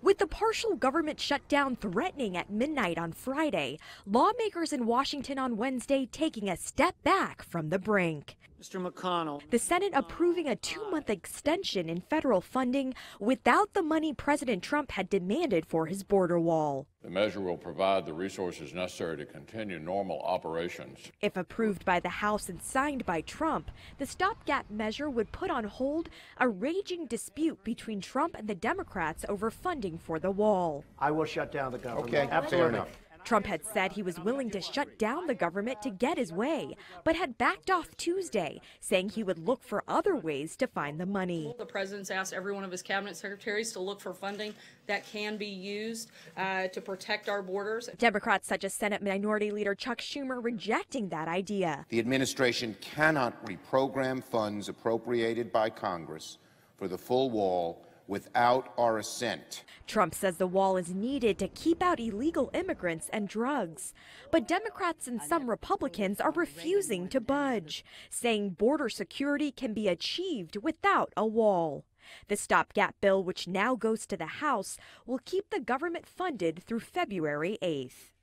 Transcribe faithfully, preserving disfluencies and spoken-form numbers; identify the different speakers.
Speaker 1: With the partial government shutdown threatening at midnight on Friday, lawmakers in Washington on Wednesday taking a step back from the brink.
Speaker 2: Mister McConnell.
Speaker 1: The Senate approving a two-month extension in federal funding without the money President Trump had demanded for his border wall.
Speaker 3: The measure will provide the resources necessary to continue normal operations.
Speaker 1: If approved by the House and signed by Trump, the stopgap measure would put on hold a raging dispute between Trump and the Democrats over funding for the wall.
Speaker 2: I will shut down the government.
Speaker 4: Okay,
Speaker 2: absolutely.
Speaker 1: Trump had said he was willing to shut down the government to get his way, but had backed off Tuesday, saying he would look for other ways to find the money.
Speaker 5: The president's asked every one of his cabinet secretaries to look for funding that can be used uh, to protect our borders.
Speaker 1: Democrats such as Senate Minority Leader Chuck Schumer rejecting that idea.
Speaker 4: The administration cannot reprogram funds appropriated by Congress for the full wall without our assent.
Speaker 1: Trump says the wall is needed to keep out illegal immigrants and drugs. But Democrats and some Republicans are refusing to budge, saying border security can be achieved without a wall. The stopgap bill, which now goes to the House, will keep the government funded through February eighth.